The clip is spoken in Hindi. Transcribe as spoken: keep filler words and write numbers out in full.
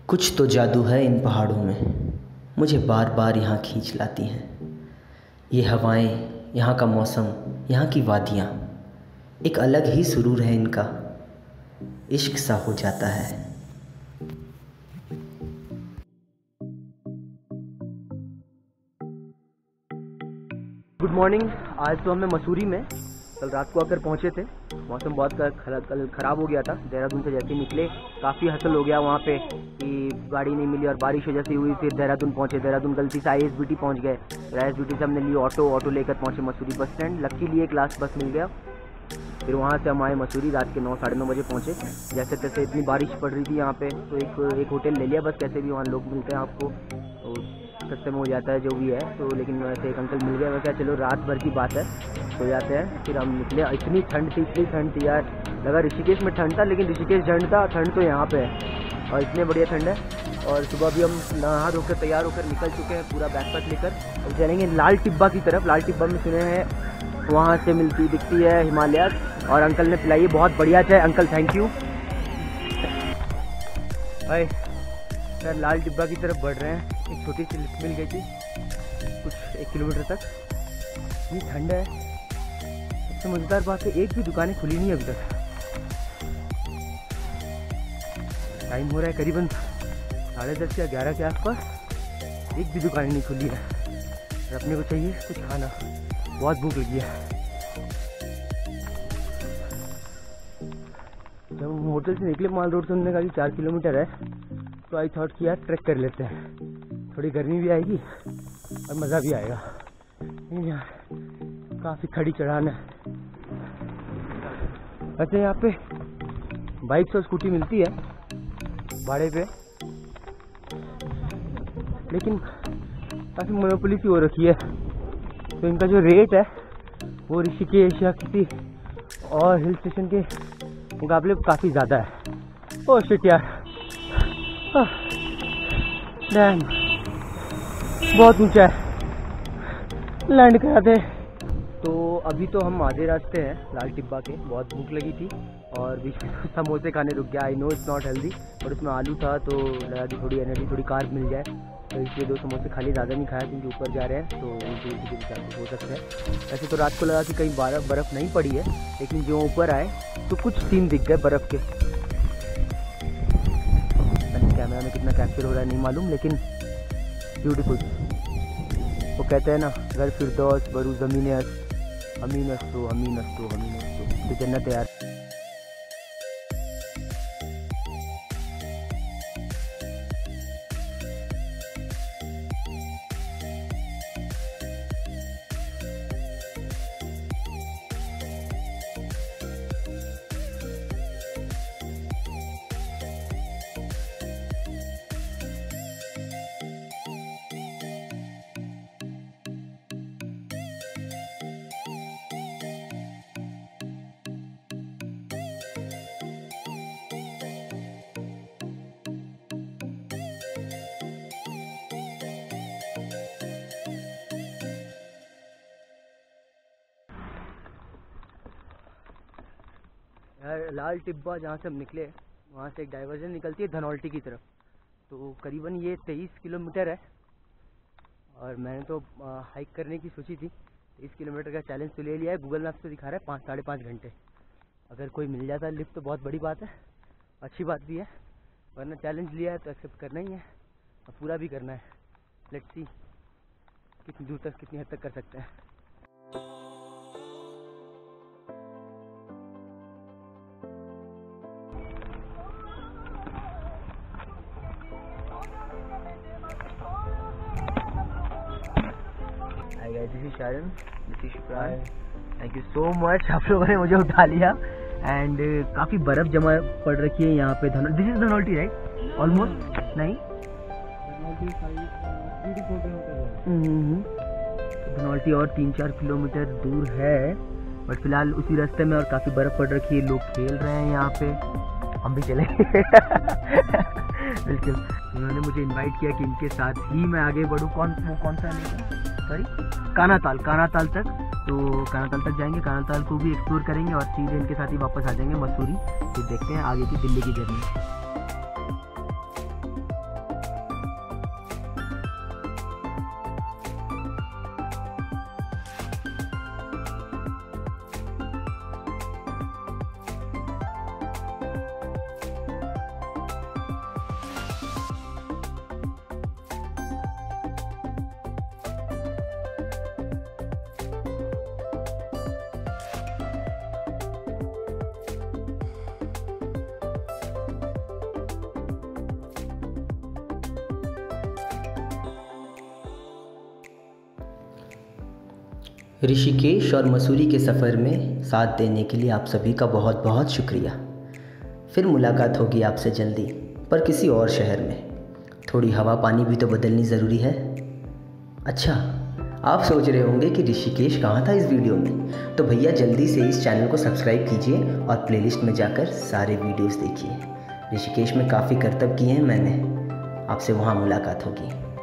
कुछ तो जादू है इन पहाड़ों में, मुझे बार बार यहाँ खींच लाती हैं। ये हवाएं, यहाँ का मौसम, यहाँ की वादियाँ, एक अलग ही सुरूर है इनका, इश्क सा हो जाता है। Good morning. आज तो हमें मसूरी में कल रात को आकर पहुंचे थे। मौसम बहुत कल ख़राब हो गया था। देहरादून से जैसे निकले काफ़ी हसल हो गया वहाँ पे कि गाड़ी नहीं मिली और बारिश जैसी हुई। फिर देहरादून पहुंचे, देहरादून गलती से आई एस बी टी पहुँच गए। फिर आई एस बी टी से हमने ली ऑटो ऑटो लेकर पहुँचे मसूरी बस स्टैंड। लकीली एक लास्ट बस मिल गया। फिर वहाँ से हम आए मसूरी, रात के नौ साढ़े नौ बजे पहुँचे। जैसे तैसे इतनी बारिश पड़ रही थी यहाँ पे, तो एक एक होटल ले लिया बस, कैसे भी वहाँ लोग मिलते हैं आपको तो सस्ते में हो जाता है जो भी है। तो लेकिन वैसे एक अंकल मिल गए, वैसे चलो रात भर की बात है, सो जाते हैं। फिर हम निकले। इतनी ठंड थी, इतनी ठंड थी यार, लगा ऋषिकेश में ठंड था, लेकिन ऋषिकेश ठंड था, ठंड तो यहाँ पे है और इतने बढ़िया ठंड है। और सुबह भी हम नहा धोकर तैयार होकर निकल चुके हैं पूरा बैकपैक लेकर। अब चलेंगे लाल टिब्बा की तरफ। लाल टिब्बा में सुने हैं वहाँ से मिलती दिखती है हिमालय, और अंकल ने पिलाई बहुत बढ़िया चाय। अंकल थैंक यू भाई। सर लाल टिब्बा की तरफ बढ़ रहे हैं। एक छोटी सी लिफ्ट मिल गई थी कुछ एक किलोमीटर तक। इतनी ठंड है। सबसे मज़ेदार बात है एक भी दुकानें खुली नहीं अभी तक। टाइम हो रहा है करीबन साढ़े दस या ग्यारह के आसपास, एक भी दुकानें नहीं खुली है। और अपने को चाहिए कुछ खाना, बहुत भूख लगी है। जब हम होटल से निकले माल रोड से, उन्होंने कहा कि चार किलोमीटर है, तो आई थॉट कि यार ट्रैक कर लेते हैं, थोड़ी गर्मी भी आएगी और मज़ा भी आएगा। लेकिन यार काफ़ी खड़ी चढ़ान है। वैसे यहाँ पे बाइक और स्कूटी मिलती है भाड़े पे, लेकिन काफ़ी मोनोपोली सी हो रखी है। तो इनका जो रेट है वो ऋषिकेश या किसी और हिल स्टेशन के मुकाबले काफ़ी ज़्यादा है। ओह शिट यार, डैम बहुत ऊंचा है, लैंड करा दे। तो अभी तो हम आधे रास्ते हैं लाल टिब्बा के। बहुत भूख लगी थी और बीच में समोसे खाने रुक गया। I know it's not healthy, और उसमें आलू था तो लगा कि थोड़ी एनर्जी, थोड़ी कार्ब मिल जाए, तो इसलिए दो समोसे खाली, ज़्यादा नहीं खाया क्योंकि ऊपर जा रहे हैं तो उनकी उनके हिसाब से हो सकता है। ऐसे तो रात को लगा कि कहीं बर्फ़ बर्फ़ नहीं पड़ी है, लेकिन जो ऊपर आए तो कुछ सीन दिख गए बर्फ़ के। कैमरा में कितना कैप्चर हो रहा है नहीं मालूम, लेकिन ब्यूटीफुल। वो कहते हैं ना, घर फिरदौस बरू ज़मीन अमीन अस्तो अमीन अस्तो अमीन अस्तो, तो जन्नत यार। यार लाल टिब्बा जहाँ से हम निकले, वहाँ से एक डाइवर्जन निकलती है धनौल्टी की तरफ। तो करीबन ये तेईस किलोमीटर है, और मैंने तो हाइक करने की सोची थी। तेईस किलोमीटर का चैलेंज तो ले लिया है। गूगल मैप से दिखा रहा है पाँच साढ़े पाँच घंटे। अगर कोई मिल जाता है लिफ्ट तो बहुत बड़ी बात है, अच्छी बात भी है, वरना चैलेंज लिया है तो एक्सेप्ट करना ही है और पूरा भी करना है। लेट्स सी कितनी दूर तक, कितनी हद तक कर सकते हैं। This is Sharan, this is Shukran. Thank you so much, आप लोगों ने मुझे उठा लिया। एंड uh, काफ़ी बर्फ़ जमा पड़ रखी है यहाँ पे। Dhanaulti, this is Dhanaulti right? Almost नहीं, धनौल्टी और तीन चार किलोमीटर दूर है, बट फिलहाल उसी रास्ते में और काफ़ी बर्फ़ पड़ रखी है। लोग खेल रहे हैं यहाँ पे, हम भी चलेंगे। बिल्कुल, उन्होंने मुझे इनवाइट किया कि इनके साथ ही मैं आगे बढ़ूँ। कौन वो कौन सा है, सॉरी, कानाताल, कानाताल तक। तो कानाताल तक जाएंगे, कानाताल को भी एक्सप्लोर करेंगे और सीधे इनके साथ ही वापस आ जाएंगे मसूरी। फिर देखते हैं आगे की दिल्ली की जर्नी। ऋषिकेश और मसूरी के सफ़र में साथ देने के लिए आप सभी का बहुत बहुत शुक्रिया। फिर मुलाकात होगी आपसे जल्दी, पर किसी और शहर में। थोड़ी हवा पानी भी तो बदलनी ज़रूरी है। अच्छा, आप सोच रहे होंगे कि ऋषिकेश कहाँ था इस वीडियो में, तो भैया जल्दी से इस चैनल को सब्सक्राइब कीजिए और प्लेलिस्ट में जाकर सारे वीडियोस देखिए। ऋषिकेश में काफ़ी करतब किए हैं मैंने। आपसे वहाँ मुलाकात होगी।